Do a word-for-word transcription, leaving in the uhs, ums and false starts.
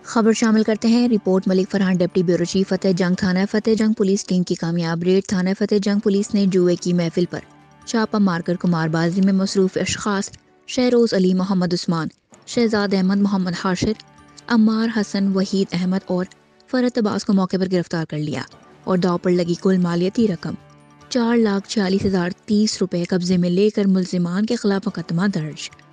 खबर शामिल करते हैं। Report Malik Farhan, deputy bureau chief Fateh Jang थाना फतेह जंग पुलिस टीम की कामयाब रेड। थाना फतेह जंग पुलिस ने जुए की महफिल पर छापा मारकर कुमारबाजी में मसरूफ अशखास शहरोज अली, मोहम्मद उस्मान, शहजाद अहमद, मोहम्मद हाशिर, अम्मार हसन, वहीद अहमद और फरत अब्बास को मौके पर गिरफ्तार कर लिया और दाव पर लगी कुल मालियती रकम चार लाख छियालीस हजार तीस रुपये कब्जे में लेकर मुलजिमान के खिलाफ मुकदमा दर्ज।